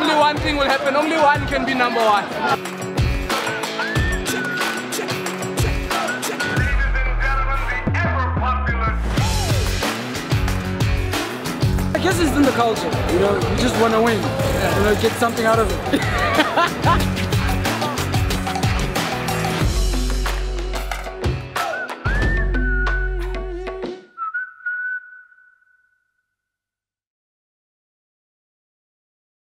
only one thing will happen. Only one can be number one. I guess it's in the culture, you know, you just want to win, you know, get something out of it.